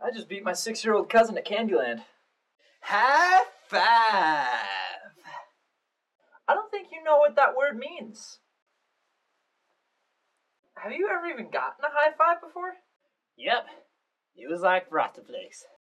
I just beat my 6-year-old cousin at Candyland. High five! I don't think you know what that word means. Have you ever even gotten a high five before? Yep, it was like Rattleflakes.